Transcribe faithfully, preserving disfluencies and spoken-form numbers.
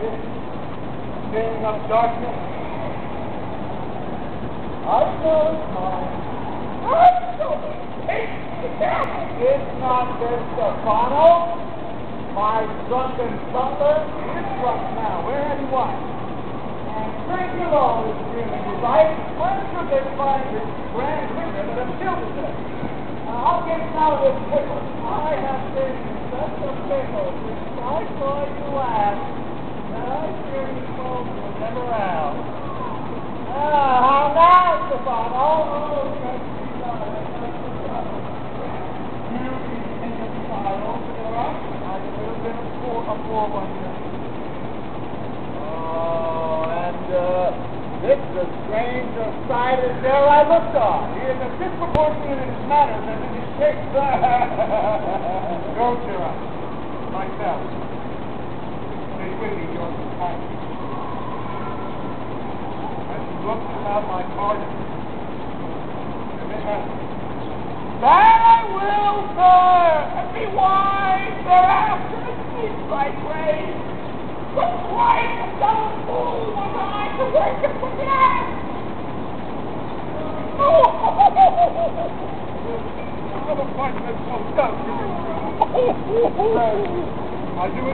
this thing of darkness. I know it's mine. I know it's not this Stephano, my drunken butler. He is drunk now. Where have you what? And Trinculo is feeling his life. When should they find this grand winner that has killed today? Now, I'll get out of this pickle. I have been in such a pickle since I saw you last. And I fear you folks will never out. Ah, how now, Stephano? Oh, that's the uh, you think of the file there up? I could have been a poor, a poor one here. Oh, and uh, this is a stranger sight as there I looked on. He is as disproportionate in his manners as in his shape. Go, Tira. Myself. Stay with me, your companion. As he looks about my garden, and then has that I will, sir, and be wise thereafter, and speak right ways. But why the dumb fool was I to worship with the ass? Oh, the punishment so tough. I do it.